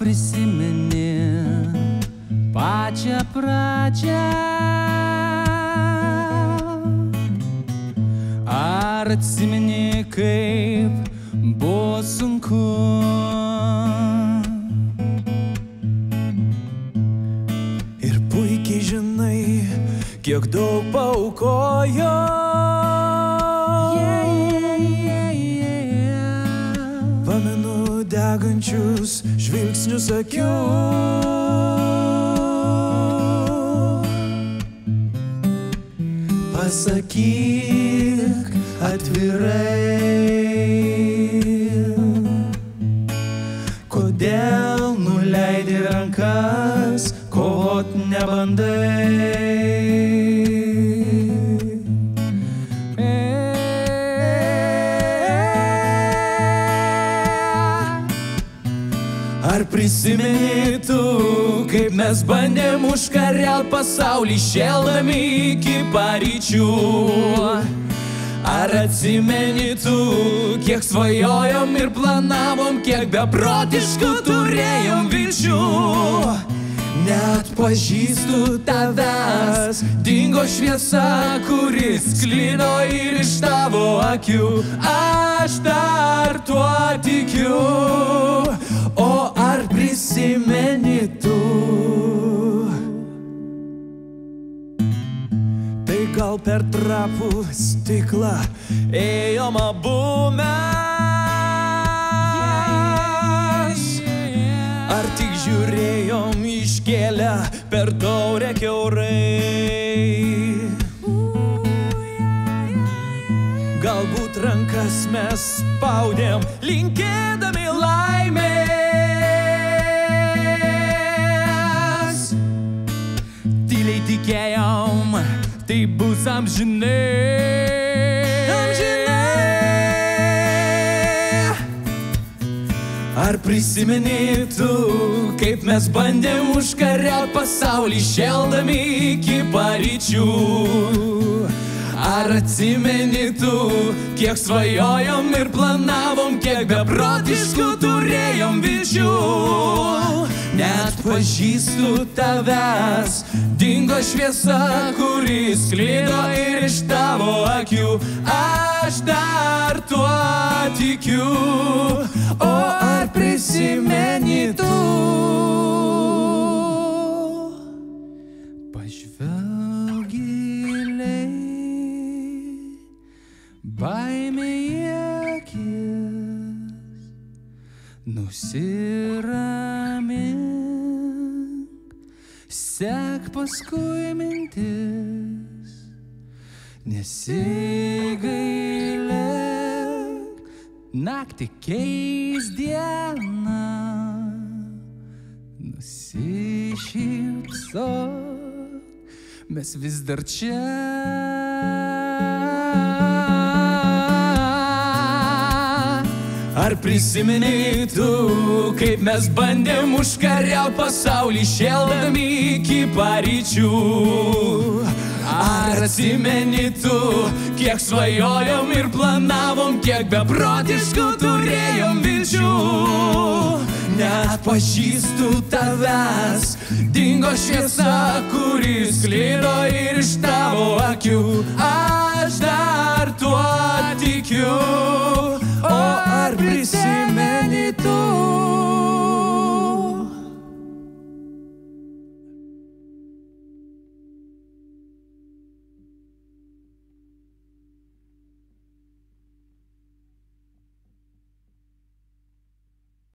prisimeni pačią pradžią? Ar atsimeni, kaip buvo sunku? Ir puikiai žinai, kiek daug paaukojo. Pamenu degančius žvilgsnius akių. Pasakyk atvirai, kodėl nuleidi rankas, kovot nebandai. Ar prisimeni tu, kaip mes bandėm užkariaut pasaulį, šėldami iki paryčių? Ar atsimeni tu, kiek svajojom ir planavom, kiek beprotiškų turėjom vilčių? Neatpažįstu tavęs, dingo šviesa, kuris sklido ir iš tavo akių. Aš dar tuo tikiu. O ar prisimeni tu? Tai gal per trapų stiklą ėjom abu mes? Ar tik žiūrėjom iškėlę per taurę kiaurai? Galbūt rankas mes spaudėm, linkėdami laimės. Tyliai tikėjom, tai bus amžinai. Ar prisimeni tu, kaip mes bandėm užkariaut pasaulį, šėldami iki paryčių? Ar atsimeni tu, kiek svajojom ir planavom, kiek beprotiškų turėjom vilčių? Neatpažįstu tavęs, dingo šviesa, kuris sklido ir iš tavo akių. Aš dar tuo tikiu. O ar prisimeni tu? Pažvelk giliai, baimė į akis, nusiramink, sek paskui mintis, nesigailėk, naktį keis dieną, nusišypsok, mes vis dar čia. Ar prisimeni tu, kaip mes bandėm užkariaut pasaulį, šėldami iki paryčių? Ar atsimeni tu, kiek svajojom ir planavom, kiek beprotiškų turėjom vilčių? Neatpažįstu tavęs, dingo šviesa, kuris sklido ir iš tavo akių. Aš dar tuo tikiu. O ar prisimeni?